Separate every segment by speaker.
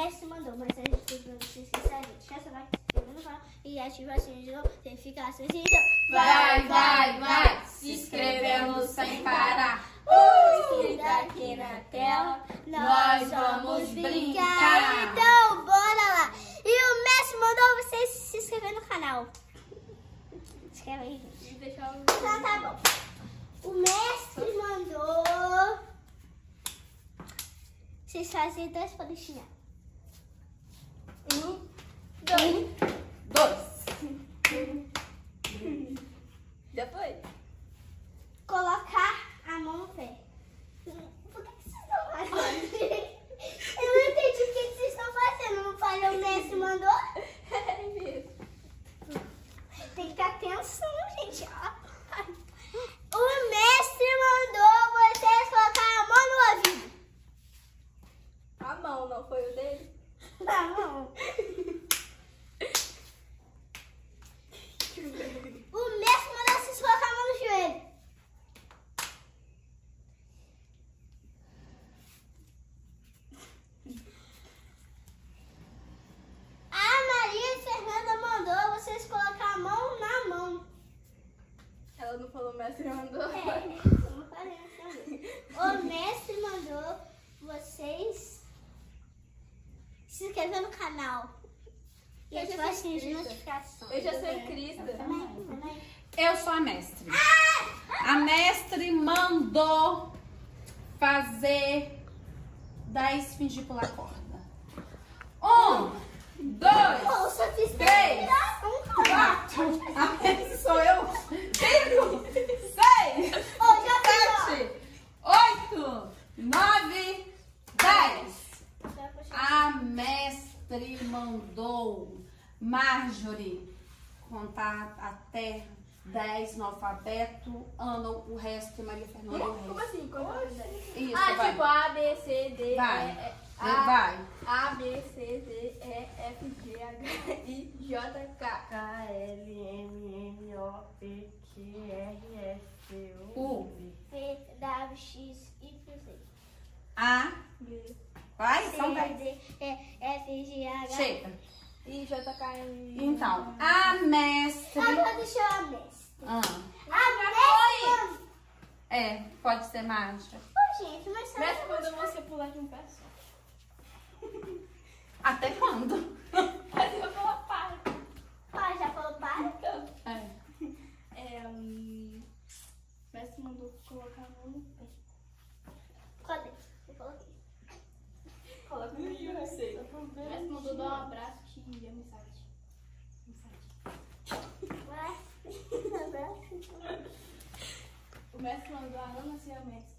Speaker 1: mestre mandou, mas a gente tem pra vocês que a gente já vai se inscrever no canal e ativar o sininho de notificações. Então,
Speaker 2: Vai! Se inscrevemos sem parar.
Speaker 1: Escrita aqui na tela,
Speaker 2: Nós vamos brincar.
Speaker 1: Então, bora lá. E o mestre mandou vocês se inscrever no canal. Se inscreve aí, gente. Então, tá bom. O mestre mandou vocês fazerem 2 polichinhas. 1, 2.
Speaker 2: Já foi?
Speaker 1: Colocar a mão no pé. Por que vocês estão fazendo? Eu não entendi o que vocês estão fazendo. Não falei, o mestre mandou?
Speaker 2: É mesmo.
Speaker 1: Tem que ter atenção, gente. O mestre mandou vocês colocar a mão no ouvido.
Speaker 2: A mão, não foi o dele?
Speaker 1: Não. O mestre mandou vocês colocar a mão no joelho. A Maria Fernanda mandou vocês colocar a mão na mão.
Speaker 2: Ela não falou, mestre mandou.
Speaker 1: Eu não falei assim. O mestre mandou vocês se inscrever no canal. E
Speaker 2: Eu já
Speaker 1: ativar o
Speaker 2: sou
Speaker 1: sininho de
Speaker 2: inscrita.
Speaker 1: notificação.
Speaker 2: Eu já sou crista.
Speaker 3: Eu sou a mestre. A mestre mandou fazer 10 fingir pular corda. 1, 2,
Speaker 1: Eu só fiz
Speaker 3: 3, 4. A mestre sou eu. 5, 6, 7, 8, 9, 10. A mestre mandou Marjorie contar até 10 no alfabeto, Ana o resto e Maria Fernanda o resto.
Speaker 2: Como assim? Como
Speaker 3: Isso,
Speaker 2: vai.
Speaker 3: vai.
Speaker 2: Tipo A, B, C, D,
Speaker 3: Vai.
Speaker 2: E,
Speaker 3: Vai.
Speaker 2: A, B, C, D, E, F, G, H, I, J, K.
Speaker 4: K, L, M, N, O, P, Q, R, S, U,
Speaker 3: U.
Speaker 1: V, W, X, Y, Z.
Speaker 3: A.
Speaker 2: B,
Speaker 3: Vai?
Speaker 1: C,
Speaker 3: São 10.
Speaker 1: D, E, F, G, H.
Speaker 3: Chega.
Speaker 2: I, J, K, L,
Speaker 3: Então, a mestre.
Speaker 1: Agora deixa eu a mestre.
Speaker 3: Ah,
Speaker 1: A mestre.
Speaker 3: é, pode ser mágica.
Speaker 1: Ô, gente, mas
Speaker 2: Mestre mandou você pular de um pé só.
Speaker 3: Até quando?
Speaker 2: Mas eu vou falar para.
Speaker 1: Pai, já falou para?
Speaker 3: É.
Speaker 2: Mestre mandou colocar a mão no pé.
Speaker 1: Cadê? Eu coloquei.
Speaker 2: Coloca no eu não sei. Mestre mandou dar um abraço e enviar mensagem.
Speaker 1: Vai.
Speaker 2: O mestre mandou a Ana ser a mestre.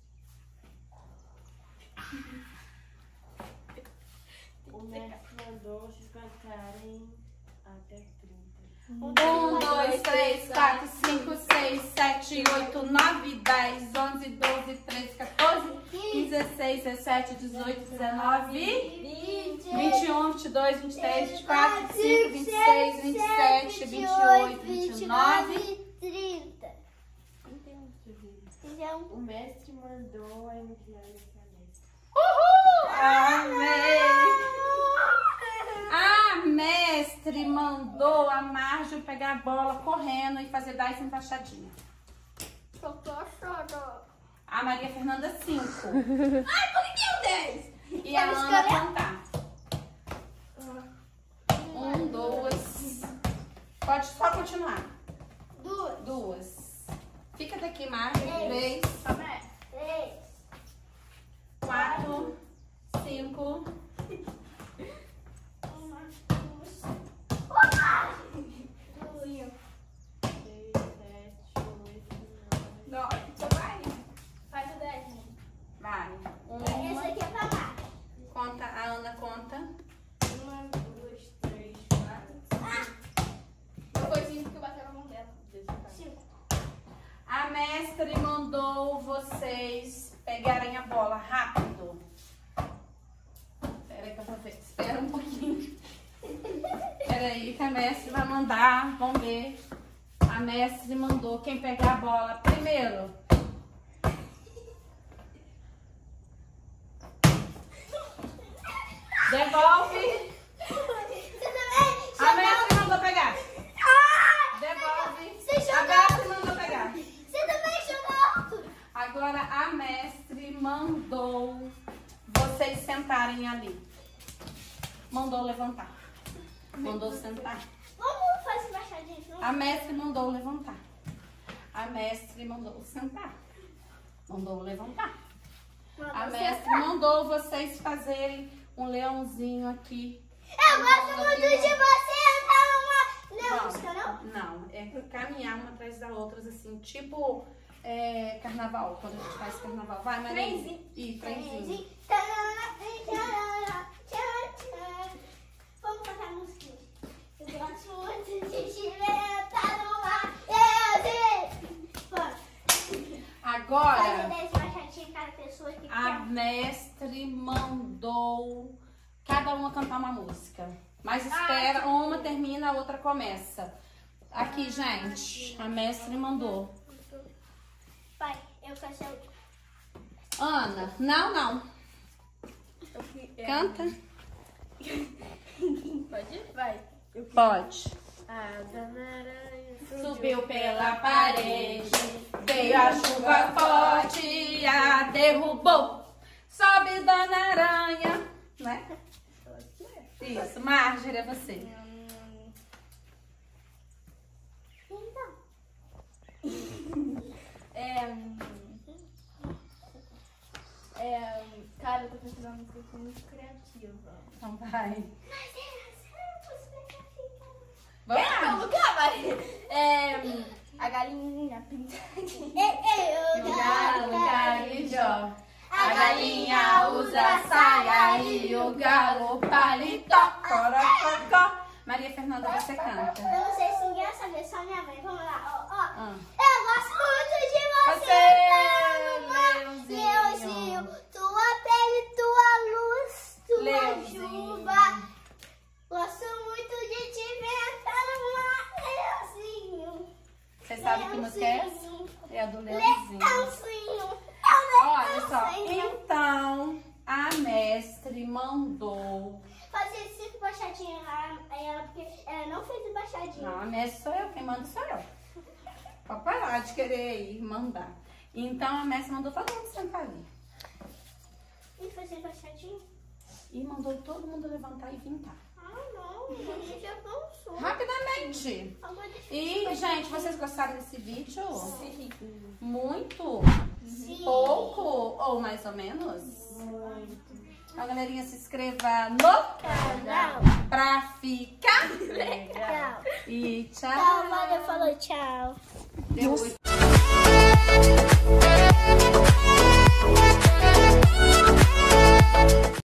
Speaker 4: O mestre mandou vocês cantarem até 30.
Speaker 3: 1, 2, 3, 4, 5, 6, 7, 8, 9, 10, 11, 12, 13, 14, 15, 16, 17, 18, 19, 21, 22, 23, 24, 25, 26, 27, 28, 29.
Speaker 1: 30. Então,
Speaker 4: O mestre mandou a Emiliana ser a mestre.
Speaker 3: Uhul! Amém! A mestre mandou a Marjorie pegar a bola correndo e fazer 10 embaixadinha.
Speaker 2: Só tô achando.
Speaker 3: A Maria Fernanda 5.
Speaker 2: Ai, por que o 10?
Speaker 3: E a Ana contar. 1, 2. Pode só continuar. 2. Fica daqui, Marjorie. 3,
Speaker 1: 3.
Speaker 3: 4, 5.
Speaker 2: Não, então vai. Faz o 10, né?
Speaker 3: Vai.
Speaker 1: Esse aqui é pra lá.
Speaker 3: Conta, a Ana conta.
Speaker 2: 1, 2, 3, 4. Não foi 5 que eu bati na mão dela.
Speaker 1: 5.
Speaker 3: A mestre mandou vocês pegarem a bola rápido. Espera aí que eu vou ver. Espera um pouquinho. Espera aí que a mestre vai mandar. Vamos ver. A mestre mandou quem pegar a bola primeiro. Devolve.
Speaker 1: Você também
Speaker 3: A mestre mandou pegar. Devolve.
Speaker 1: Você
Speaker 3: A
Speaker 1: jogou.
Speaker 3: mestre mandou pegar.
Speaker 1: Você também jogou.
Speaker 3: Agora a mestre mandou vocês sentarem ali. Mandou levantar. Mandou sentar.
Speaker 1: Vamos fazer embaixadinha junto?
Speaker 3: A mestre mandou levantar. A mestre mandou sentar. Mandou levantar. A mestre mandou vocês fazerem um leãozinho aqui.
Speaker 1: Eu gosto muito de você entrar numa música, não?
Speaker 3: Não, é caminhar uma atrás da outra, assim, tipo carnaval, quando a gente faz carnaval. Vai, Maria.
Speaker 1: Trenzinho.
Speaker 3: Ih, trenzinho.
Speaker 1: Vamos cantar a musiquinha. Eu gosto muito de te ver entrar numa leãozinho. Vamos.
Speaker 3: Agora,
Speaker 1: Fazer 10 baixadinhas cada pessoa que
Speaker 3: a mestre mandou cada uma cantar uma música. Mas espera, uma termina, a outra começa. Aqui, gente, a mestre mandou.
Speaker 1: Pai, eu canto a última.
Speaker 3: Ana, não. Canta.
Speaker 2: Pode ir? Vai.
Speaker 3: Pode.
Speaker 2: A dona Aranha
Speaker 3: Subiu pela parede, veio a chuva forte, a derrubou. Sobe, Dona Aranha, né? Isso, Marjorie, é você.
Speaker 2: Cara, eu tô pensando uma música aqui muito criativa.
Speaker 3: Então vai.
Speaker 2: Vamos
Speaker 3: Vamos.
Speaker 2: cá, Maria. A galinha pintadinha.
Speaker 3: O galo carijó, a galinha usa saia e o galo paletó. Corococó. Maria Fernanda, você canta.
Speaker 1: Eu não sei se ninguém vai saber, só minha mãe. Vamos lá, ó.
Speaker 3: Ah.
Speaker 1: Eu gosto muito de você. Leãozinho, tua pele, tua luz, tua
Speaker 3: Leãozinho.
Speaker 1: chuva. Gosto muito de te ver entrar numa leãozinho.
Speaker 3: Você sabe que música é essa?
Speaker 1: Leãozinho.
Speaker 3: É a do Leãozinho.
Speaker 1: Leãozinho.
Speaker 3: Olha só, então a mestre mandou.
Speaker 1: Fazer 5 baixadinhas lá, ela, porque ela não fez embaixadinha.
Speaker 3: Não, a mestre sou eu, quem manda sou eu. Pode parar de querer ir mandar. Então a mestre mandou todo mundo sentar ali.
Speaker 1: E fazer embaixadinha?
Speaker 3: E mandou todo mundo levantar e vincar.
Speaker 1: Ah, não, eu já cansou.
Speaker 3: Rapidamente.
Speaker 1: Agora deixa
Speaker 3: E, gente, vocês gostaram desse vídeo?
Speaker 2: Sim.
Speaker 3: Muito?
Speaker 1: Sim.
Speaker 3: Pouco? Ou mais ou menos?
Speaker 2: Muito.
Speaker 3: Então, galerinha, se inscreva no
Speaker 1: canal.
Speaker 3: pra ficar
Speaker 1: Tchau.
Speaker 3: e tchau.
Speaker 1: Tchau, Maria falou tchau.
Speaker 3: Deu